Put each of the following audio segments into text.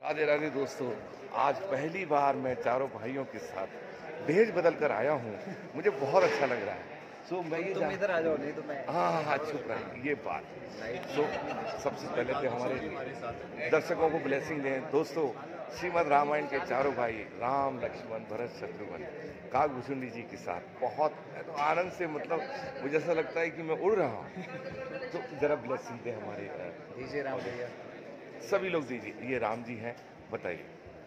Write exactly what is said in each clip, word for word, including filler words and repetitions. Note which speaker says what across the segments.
Speaker 1: राधे राधे दोस्तों, आज पहली बार मैं चारों भाइयों के साथ भेष बदल कर आया हूँ। मुझे बहुत अच्छा लग रहा है। सो so, मैं ये
Speaker 2: तुम इधर आ जाओ, नहीं तो मैं
Speaker 1: हाँ हाँ हाँ चुप रहे, ये बात। सो so, सबसे पहले तो हमारे दर्शकों को ब्लेसिंग दें। दोस्तों, श्रीमद् रामायण के चारों भाई राम, लक्ष्मण, भरत, शत्रुघ्न काकभूषुंडी जी के साथ बहुत तो आनंद से, मतलब मुझे ऐसा लगता है कि मैं उड़ रहा हूँ। तो जरा ब्लेसिंग दें हमारे
Speaker 2: दीजिए राम भैया,
Speaker 1: सभी लोग दीजिए। ये राम जी हैं, बताइए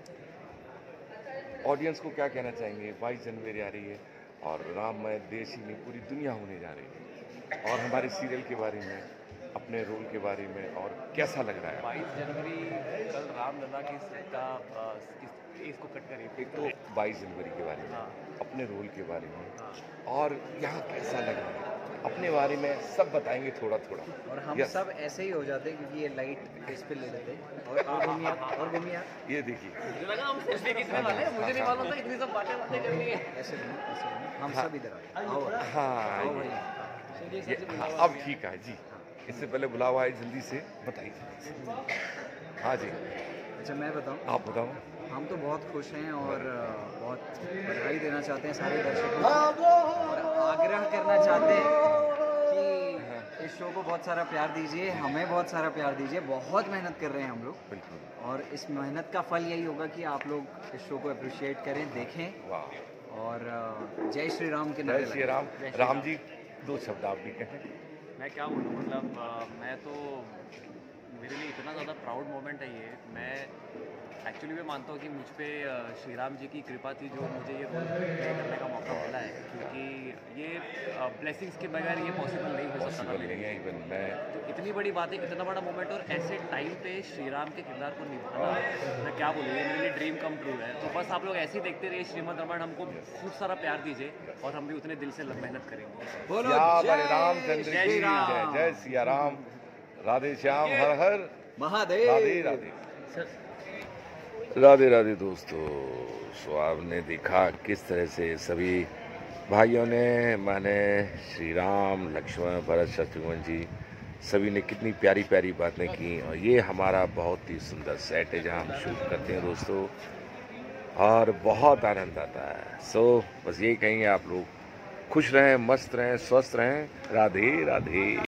Speaker 1: ऑडियंस को क्या कहना चाहेंगे। बाईस जनवरी आ रही है और राममय देश ही नहीं पूरी दुनिया होने जा रही है, और हमारे सीरियल के बारे में, अपने रोल के बारे में, और कैसा लग रहा है।
Speaker 3: बाईस जनवरी कल रामलला की का इसको कट करिए।
Speaker 1: एक तो बाईस जनवरी के बारे में,
Speaker 3: हाँ।
Speaker 1: अपने रोल के बारे में,
Speaker 3: हाँ।
Speaker 1: और यहाँ कैसा लग रहा है अपने बारे में सब बताएंगे थोड़ा थोड़ा।
Speaker 2: और हम
Speaker 1: yes.
Speaker 2: सब ऐसे ही हो जाते क्योंकि ये लाइट इस पे ले लेते और और घूमिया और घूमिया
Speaker 1: ये देखिए,
Speaker 3: मुझे लगा हम सेल्फी खींचने वाले हैं, मुझे नहीं मालूम था इतनी सब बातें बातें करनी है।
Speaker 2: ऐसे घूमो, ऐसे घूमो। हम
Speaker 1: हाँ।
Speaker 2: सब इधर आए। आओ
Speaker 1: हाँ
Speaker 2: आओ
Speaker 1: ये,
Speaker 2: भाई।
Speaker 1: ये, हाँ अब ठीक है जी। इससे पहले बुलावा है, जल्दी से बताइए जल्दी से। हाँ जी,
Speaker 2: अच्छा मैं बताऊं,
Speaker 1: आप बताओ।
Speaker 2: हम तो बहुत खुश हैं और बहुत बधाई देना चाहते हैं सारे दर्शकों को, और आग्रह करना चाहते हैं कि इस शो को बहुत सारा प्यार दीजिए, हमें बहुत सारा प्यार दीजिए। बहुत मेहनत कर रहे हैं हम लोग,
Speaker 1: बिल्कुल,
Speaker 2: और इस मेहनत का फल यही होगा कि आप लोग इस शो को अप्रिशिएट करें, देखें,
Speaker 1: वाह।
Speaker 2: और जय श्री राम के
Speaker 1: जय
Speaker 2: नारे
Speaker 1: श्री
Speaker 2: लगाएं।
Speaker 1: राम।
Speaker 3: जय श्री
Speaker 1: राम जी, दो शब्द आप भी कहें।
Speaker 3: मैं क्या बोलूँ, मतलब अ, मैं तो, मेरे लिए इतना ज़्यादा प्राउड मोमेंट है ये। मैं एक्चुअली मैं मानता हूँ कि मुझ पे अ, श्री राम जी की कृपा थी जो मुझे ये रोल प्ले करने का मौका मिला है, क्योंकि ये ब्लेसिंग्स के बगैर ये पॉसिबल नहीं हो सकता था
Speaker 1: पॉसिबल
Speaker 3: मेरे
Speaker 1: नहीं है
Speaker 3: लिए।
Speaker 1: इवन मैं।
Speaker 3: तो इतनी बड़ी बात है, इतना बड़ा मोमेंट, और ऐसे टाइम पे श्री राम के किरदार को निभाना, मैं क्या बोलूँ, ये मेरे लिए ड्रीम कम ट्रू है। तो बस आप लोग ऐसे ही देखते रहिए श्रीमद् रामायण, हमको खूब सारा प्यार दीजिए और हम भी उतने दिल से मेहनत करेंगे।
Speaker 2: बोलो
Speaker 1: या बड़े
Speaker 2: जय
Speaker 1: रामचंद्र
Speaker 3: जय
Speaker 1: की
Speaker 3: श्री राम।
Speaker 1: जय। जय सिया राम, राधे श्याम, हर हर
Speaker 2: महादेव।
Speaker 1: राधे राधे राधे राधे। दोस्तों, सो आपने देखा किस तरह से सभी भाइयों ने, माने श्री राम, लक्ष्मण, भरत, शत्रुघ्न जी, सभी ने कितनी प्यारी प्यारी बातें की। और ये हमारा बहुत ही सुंदर सेट है जहाँ हम शूट करते हैं दोस्तों, और बहुत आनंद आता है। सो बस यही कहेंगे, आप लोग खुश रहें, मस्त रहें, स्वस्थ रहें। राधे राधे।